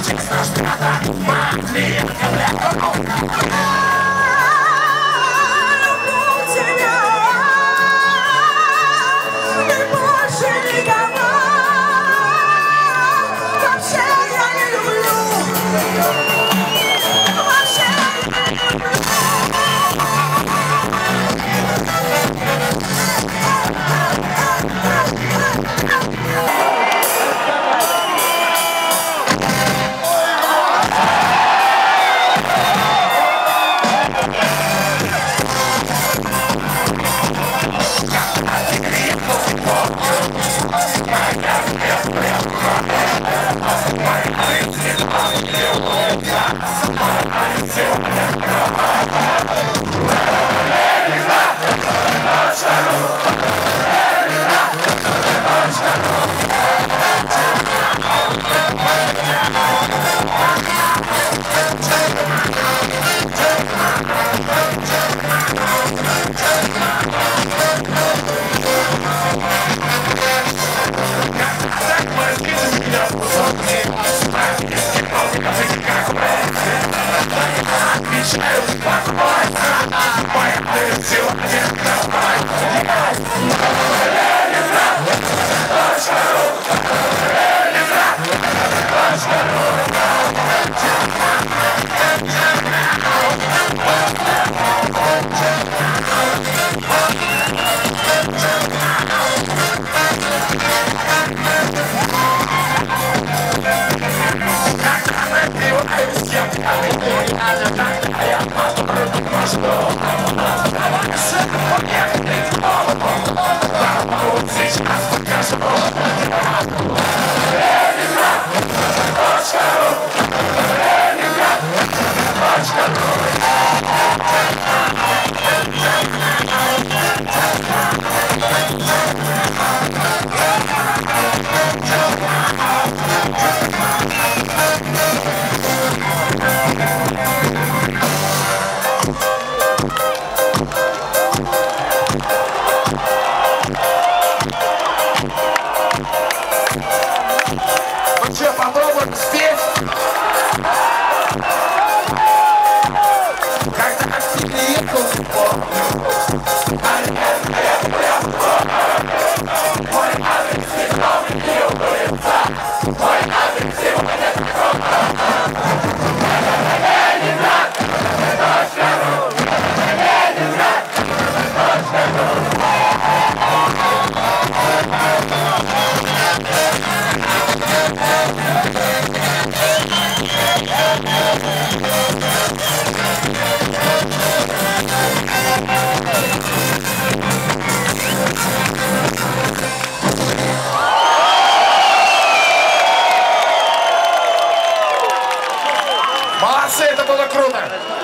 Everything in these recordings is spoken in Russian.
Молодцы, это было круто.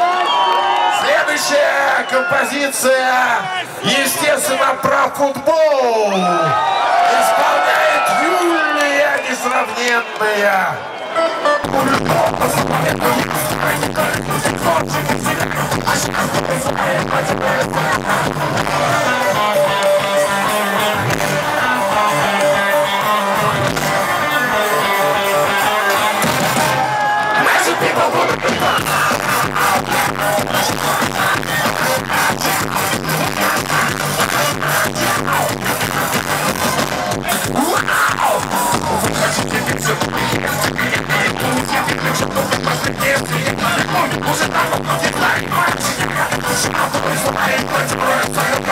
Следующая композиция, естественно, про футбол. Исполняет Юлия Несравненная. Уже там,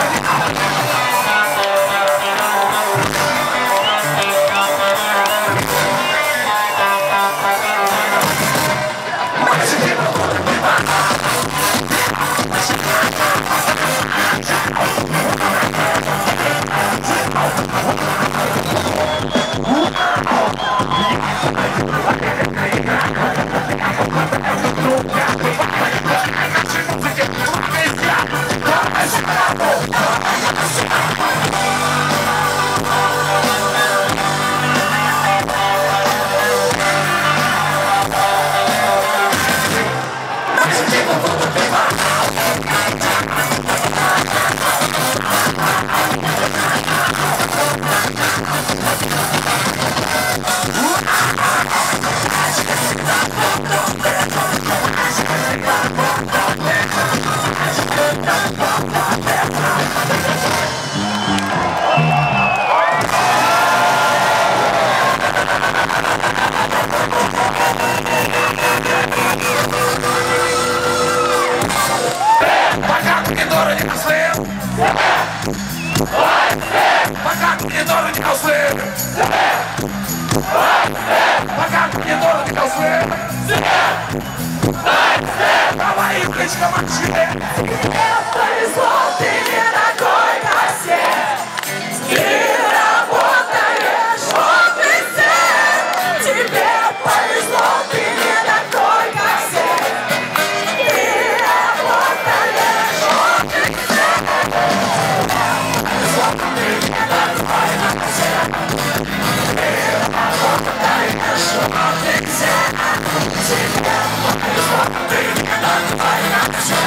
Слишком отчаянно. Тебе повезло, ты не такой, как все. Ты работаешь в офисе. Тебе повезло, ты не такой, как все. Ты работаешь в офисе. Повезло, ты не такой, как все. Ты работаешь в офисе. Тебе повезло, ты не такой, как все.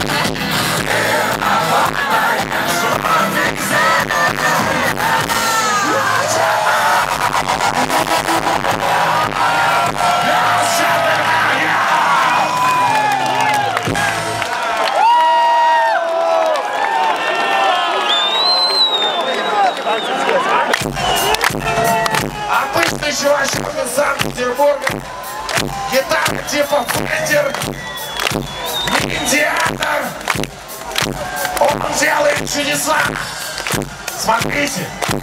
Обычный чувачок из Санкт-Петербурга. Гитара типа Фендер. Медиатор. Он делает чудеса. Смотрите.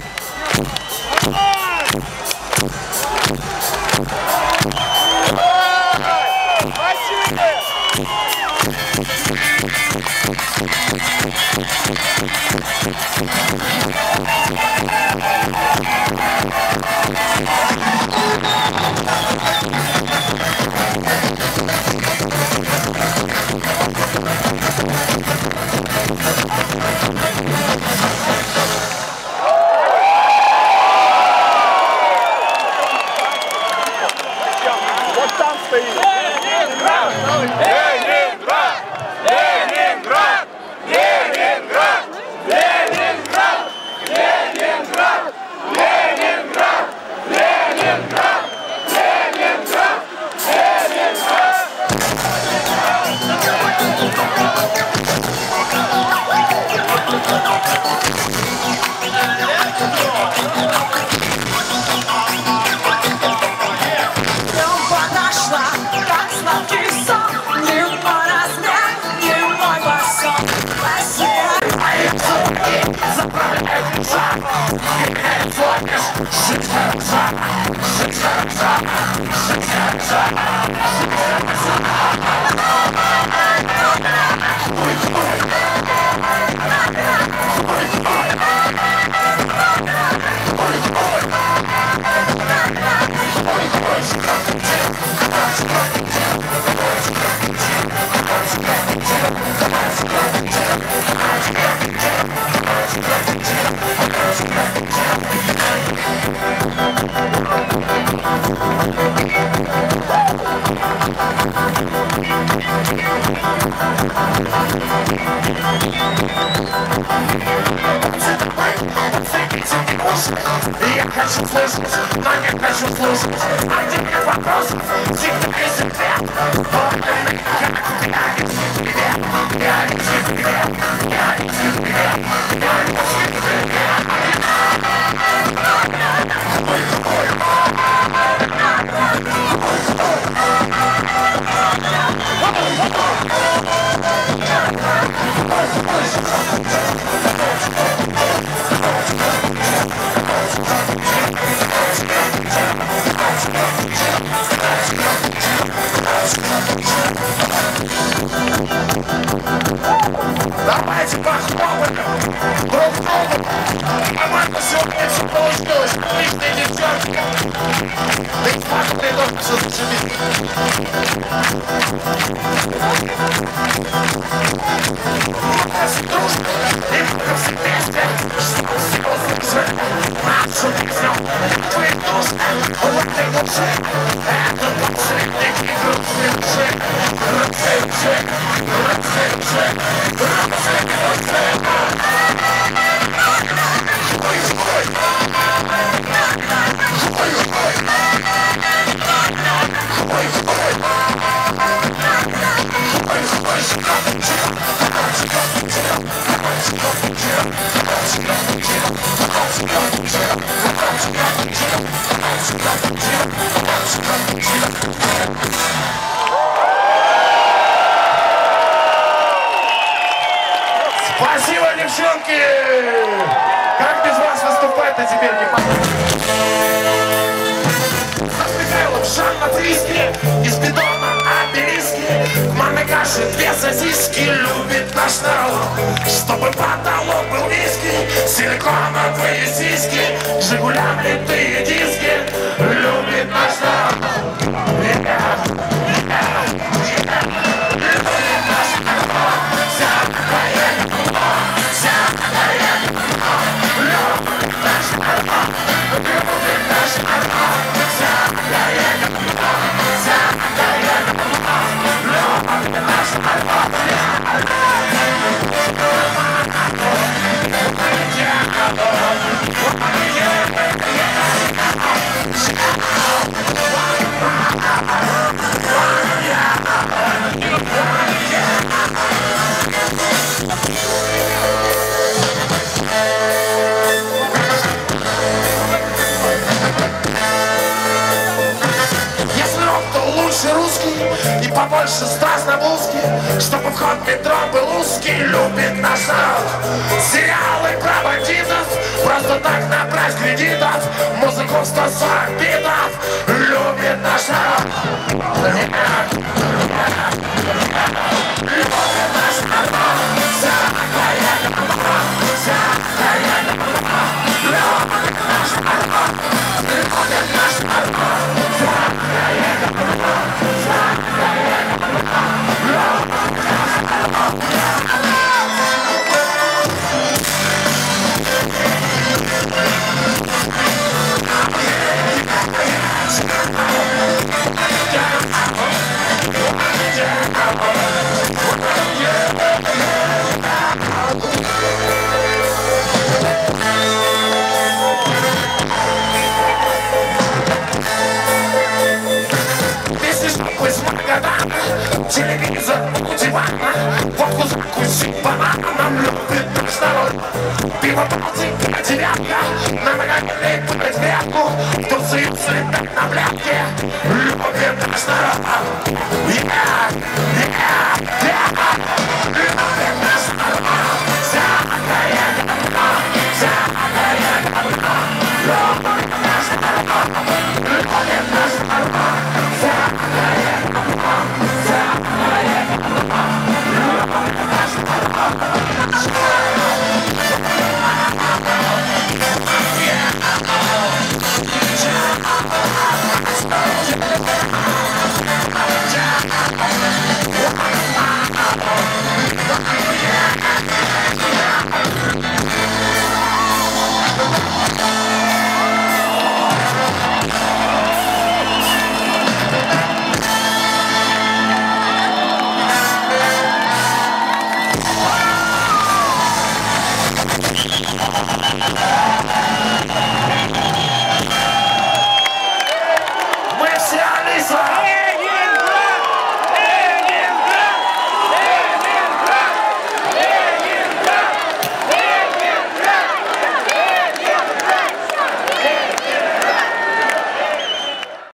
Вот там стоит. Ленинград! Ленинград! Ленинград! Ленинград! Ленинград! Ленинград! Ленинград! Ленинград! Ленинград! Подошла, как сладкий сон. Не мой размер, не мой фасон. Я хочу слышать, но не хочу слушать. Один из вопросов всегда есть ответ. Вот ты, как я лечу тебе, я лечу тебе, я лечу тебе, я лечу тебе. Давайте похлопаем друг другу. По-моему, сегодня все получилось. Отличные девчонки. Да и смотри, тоже все зашибись. Все дружно и мы все вместе. Чтобы все услышали нашу песню. Твои души в этой душе. Это последний грустный души. Спасибо, девчонки! Как без вас выступать-то теперь не понятно. Стас Михайлов, Жан Матвийский, из бетона обелиски, к маме каши наши две сосиски любит наш народ. Чтобы потолок был низкий, силиконовые сиськи, Жигулям литые диски любит наш народ. Русский и побольше страз на бузке, чтобы вход в метро был узкий, любит наш народ. Сериалы про бандитов, просто так набрать кредитов, музыку в 140 битов, любит наш народ. Любит наш народ. Любит наш народ. Любит наш народ. Телевизор у дивана, водку закусить бананом, любит наш народ. Пиво полтинка, девятка, на многолетний подвятку, тусуются ребят на блядке, любит наш народ.